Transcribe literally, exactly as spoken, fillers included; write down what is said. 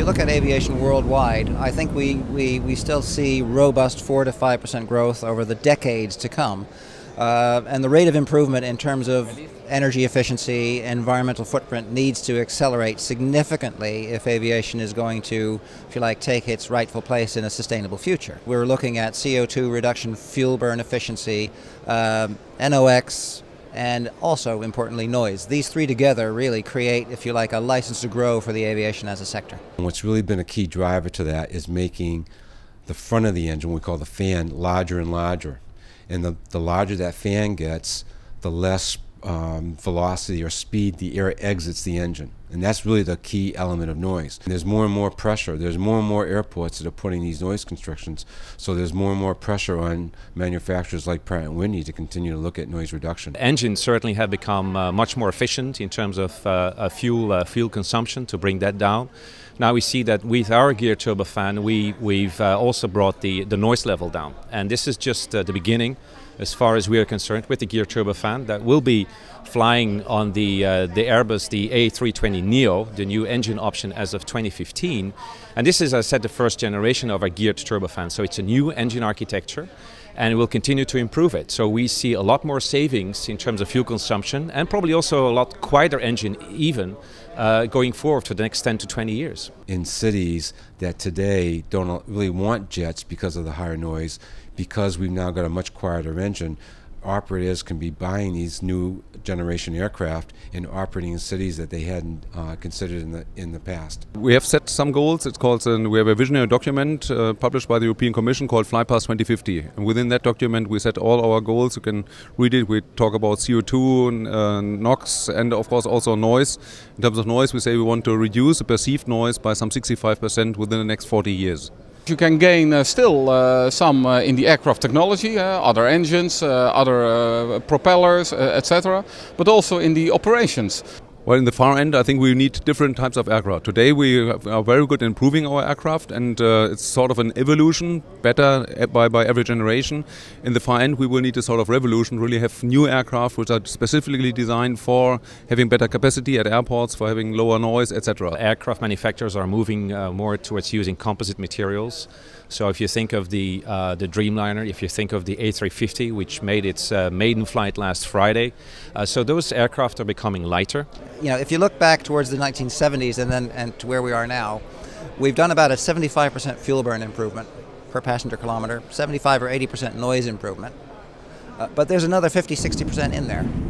look at aviation worldwide, I think we, we, we still see robust four to five percent growth over the decades to come. Uh, and the rate of improvement in terms of energy efficiency, environmental footprint needs to accelerate significantly if aviation is going to, if you like, take its rightful place in a sustainable future. We're looking at C O two reduction, fuel burn efficiency, um, N O X, and also, importantly, noise. These three together really create, if you like, a license to grow for the aviation as a sector. And what's really been a key driver to that is making the front of the engine, we call the fan, larger and larger. And the, the larger that fan gets, the less um, velocity or speed the air exits the engine. And that's really the key element of noise. And there's more and more pressure. There's more and more airports that are putting these noise constrictions. So there's more and more pressure on manufacturers like Pratt Whitney to continue to look at noise reduction. Engines certainly have become uh, much more efficient in terms of uh, uh, fuel, uh, fuel consumption to bring that down. Now we see that with our geared turbofan, we, we've uh, also brought the, the noise level down. And this is just uh, the beginning as far as we are concerned with the geared turbofan that will be flying on the, uh, the Airbus, the A three twenty Neo, the new engine option as of twenty fifteen. And this is, as I said, the first generation of our geared turbofan. So it's a new engine architecture, and we'll continue to improve it. So we see a lot more savings in terms of fuel consumption and probably also a lot quieter engine even uh, going forward for the next ten to twenty years. In cities that today don't really want jets because of the higher noise, because we've now got a much quieter engine, operators can be buying these new generation aircraft and operating in cities that they hadn't uh, considered in the in the past. We have set some goals. It's called uh, we have a visionary document uh, published by the European Commission called FlyPass twenty fifty. And within that document, we set all our goals. You can read it. We talk about C O two, uh, NOx, and of course also noise. In terms of noise, we say we want to reduce the perceived noise by some sixty-five percent within the next forty years. You can gain uh, still uh, some uh, in the aircraft technology, uh, other engines, uh, other uh, propellers, uh, et cetera, but also in the operations. Well, in the far end, I think we need different types of aircraft. Today we are very good in improving our aircraft, and uh, it's sort of an evolution, better by, by every generation. In the far end, we will need a sort of revolution, really have new aircraft which are specifically designed for having better capacity at airports, for having lower noise, et cetera. Aircraft manufacturers are moving uh, more towards using composite materials. So if you think of the, uh, the Dreamliner, if you think of the A three fifty, which made its uh, maiden flight last Friday, uh, so those aircraft are becoming lighter. You know, if you look back towards the nineteen seventies and then and to where we are now, we've done about a seventy-five percent fuel burn improvement per passenger kilometer, seventy-five or eighty percent noise improvement, uh, but there's another fifty, sixty percent in there.